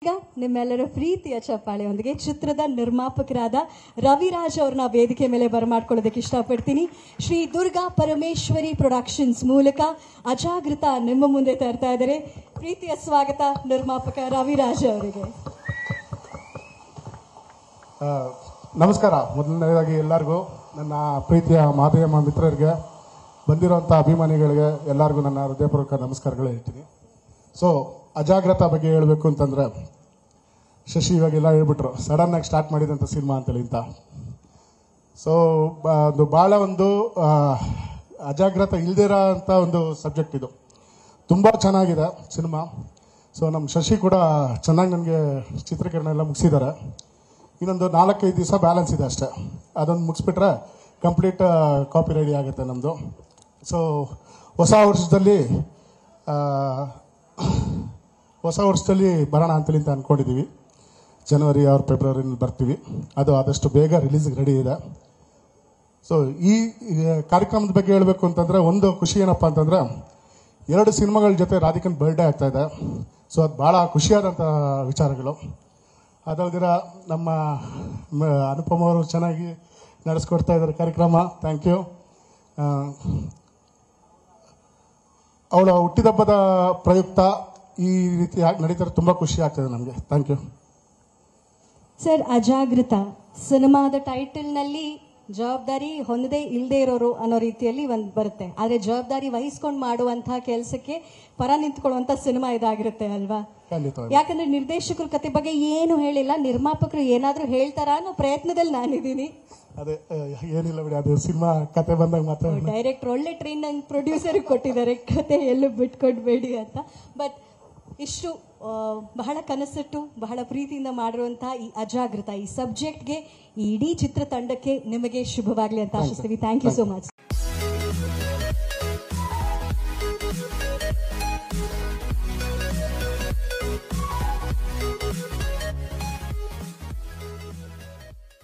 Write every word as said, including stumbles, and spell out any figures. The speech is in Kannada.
ಈಗ ನಿಮ್ಮೆಲ್ಲರ ಪ್ರೀತಿಯ ಚಪ್ಪಾಳೆಯೊಂದಿಗೆ ಚಿತ್ರದ ನಿರ್ಮಾಪಕರಾದ ರವಿರಾಜ್ ಅವ್ರನ್ನ ವೇದಿಕೆ ಮೇಲೆ ಬರಮಾಡ್ಕೊಳ್ಳೋದಕ್ಕೆ ಇಷ್ಟಪಡ್ತೀನಿ. ಶ್ರೀ ದುರ್ಗಾ ಪರಮೇಶ್ವರಿ ಪ್ರೊಡಕ್ಷನ್ಸ್ ಮೂಲಕ ಅಜಾಗೃತ ನಿಮ್ಮ ಮುಂದೆ ತರ್ತಾ ಇದ್ದಾರೆ. ಪ್ರೀತಿಯ ಸ್ವಾಗತ ನಿರ್ಮಾಪಕ ರವಿರಾಜ್ ಅವರಿಗೆ. ನಮಸ್ಕಾರ. ಮೊದಲನೇದಾಗಿ ಎಲ್ಲರಿಗೂ, ನನ್ನ ಪ್ರೀತಿಯ ಮಾಧ್ಯಮ ಮಿತ್ರರಿಗೆ, ಬಂದಿರುವಂಥ ಅಭಿಮಾನಿಗಳಿಗೆ ಎಲ್ಲರಿಗೂ ನನ್ನ ಹೃದಯಪೂರ್ವಕ ನಮಸ್ಕಾರಗಳು ಹೇಳ್ತೀನಿ. ಸೊ ಅಜಾಗ್ರತ ಬಗ್ಗೆ ಹೇಳಬೇಕು ಅಂತಂದರೆ, ಶಶಿ ಇವಾಗೆಲ್ಲ ಹೇಳ್ಬಿಟ್ರು ಸಡನ್ ಆಗಿ ಸ್ಟಾರ್ಟ್ ಮಾಡಿದಂಥ ಸಿನಿಮಾ ಅಂತೇಳಿ ಅಂತ. ಸೊ ಅದು ಭಾಳ ಒಂದು ಅಜಾಗ್ರತ ಇಲ್ದಿರೋ ಅಂಥ ಒಂದು ಸಬ್ಜೆಕ್ಟ್ ಇದು. ತುಂಬ ಚೆನ್ನಾಗಿದೆ ಸಿನಿಮಾ. ಸೊ ನಮ್ಮ ಶಶಿ ಕೂಡ ಚೆನ್ನಾಗಿ ನನಗೆ ಚಿತ್ರೀಕರಣ ಎಲ್ಲ ಮುಗಿಸಿದ್ದಾರೆ. ಇನ್ನೊಂದು ನಾಲ್ಕೈದು ದಿವಸ ಬ್ಯಾಲೆನ್ಸ್ ಇದೆ ಅಷ್ಟೇ. ಅದೊಂದು ಮುಗಿಸ್ಬಿಟ್ರೆ ಕಂಪ್ಲೀಟ್ ಕಾಪಿ ರೆಡಿ ಆಗುತ್ತೆ ನಮ್ಮದು. ಸೊ ಹೊಸ ವರ್ಷದಲ್ಲಿ ಹೊಸ ವರ್ಷದಲ್ಲಿ ಬರೋಣ ಅಂತೇಳಿ ಅಂತ ಅಂದ್ಕೊಂಡಿದ್ದೀವಿ. ಜನವರಿ ಆರು ಫೆಬ್ರವರಿನಲ್ಲಿ ಬರ್ತೀವಿ. ಅದು ಆದಷ್ಟು ಬೇಗ ರಿಲೀಸ್ಗೆ ರೆಡಿ ಇದೆ. ಸೊ ಈ ಕಾರ್ಯಕ್ರಮದ ಬಗ್ಗೆ ಹೇಳಬೇಕು ಅಂತಂದರೆ, ಒಂದು ಖುಷಿ ಏನಪ್ಪ ಅಂತಂದರೆ, ಎರಡು ಸಿನಿಮಾಗಳ ಜೊತೆ ರಾಧಿಕನ್ ಬರ್ಡೇ ಆಗ್ತಾ ಇದೆ. ಸೊ ಅದು ಭಾಳ ಖುಷಿಯಾದಂಥ ವಿಚಾರಗಳು. ಅದಲ್ದಿರ ನಮ್ಮ ಅನುಪಮ ಅವರು ಚೆನ್ನಾಗಿ ನಡೆಸ್ಕೊಡ್ತಾ ಇದ್ದಾರೆ ಕಾರ್ಯಕ್ರಮ. Thank you. ಅವಳ ಹುಟ್ಟಿದಬ್ಬದ ಪ್ರಯುಕ್ತ ಈ ರೀತಿ ನಡೀತಾರೆ, ತುಂಬ ಖುಷಿ ಆಗ್ತದೆ ನಮಗೆ. Thank you sir. ಅಜಾಗೃತ ಸಿನಿಮಾದ ಟೈಟಲ್ನಲ್ಲಿ ಜವಾಬ್ದಾರಿ ಹೊಂದದೇ ಇಲ್ಲದೆ ಇರೋರು ಅನ್ನೋ ರೀತಿಯಲ್ಲಿ ಒಂದು ಬರುತ್ತೆ. ಆದರೆ ಜವಾಬ್ದಾರಿ ವಹಿಸ್ಕೊಂಡು ಮಾಡುವಂತಹ ಕೆಲಸಕ್ಕೆ ಪರ ನಿಂತ್ಕೊಳ್ಳುವಂತ ಸಿನಿಮಾ ಇದಾಗಿರುತ್ತೆ ಅಲ್ವಾ? ಯಾಕಂದ್ರೆ ನಿರ್ದೇಶಕರ ಕತೆ ಬಗ್ಗೆ ಏನು ಹೇಳಿಲ್ಲ, ನಿರ್ಮಾಪಕರು ಏನಾದ್ರೂ ಹೇಳ್ತಾರ ಅನ್ನೋ ಪ್ರಯತ್ನದಲ್ಲಿ ನಾನಿದ್ದೀನಿ. ಅದೇ ಏನಿಲ್ಲ ಬಿಡಿ, ಅದು ಸಿನಿಮಾ ಕತೆ ಬಂದಾಗ ಮಾತ್ರ. ಡೈರೆಕ್ಟರ್ ಒಳ್ಳೆ ಟ್ರೈನ್ ನಂಗೆ ಪ್ರೊಡ್ಯೂಸರ್ ಕೊಟ್ಟಿದ್ದಾರೆ, ಕತೆ ಎಲ್ಲೂ ಬಿಟ್ಕೊಡ್ಬೇಡಿ ಅಂತ. ಬಟ್ ಇಷ್ಟು ಬಹಳ ಕನಸಿಟ್ಟು ಬಹಳ ಪ್ರೀತಿಯಿಂದ ಮಾಡಿರುವಂತಹ ಈ ಅಜಾಗೃತ ಈ ಸಬ್ಜೆಕ್ಟ್ಗೆ, ಈ ಇಡೀ ಚಿತ್ರತಂಡಕ್ಕೆ ನಿಮಗೆ ಶುಭವಾಗಲಿ ಅಂತ ಆಶಿಸ್ತೀವಿ. Thank you so much.